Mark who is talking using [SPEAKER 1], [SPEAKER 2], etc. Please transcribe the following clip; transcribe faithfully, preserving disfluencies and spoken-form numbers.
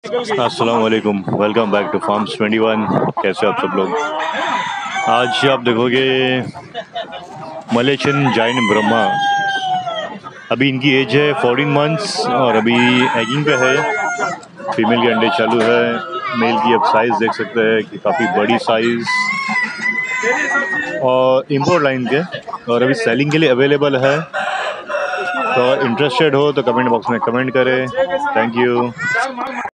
[SPEAKER 1] अस्सलाम वालेकुम, welcome back to farms twenty one. कैसे हो आप सब लोग? आज आप देखोगे मलेशियन जाइन ब्रह्मा। अभी इनकी एज है फोर्टीन मंथ्स और अभी एगिंग पे है। फीमेल के अंडे चालू है। मेल की अब साइज़ देख सकते हैं कि काफ़ी बड़ी साइज़ और इम्पोर्ट लाइन के, और अभी सेलिंग के लिए अवेलेबल है। तो इंटरेस्टेड हो तो कमेंट बॉक्स में कमेंट करें। Thank you.